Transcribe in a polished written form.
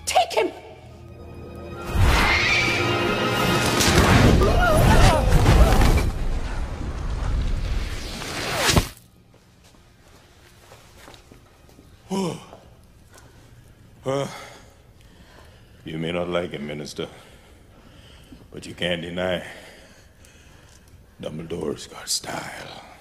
Take him! You may not like him, Minister, but you can't deny Dumbledore's got style.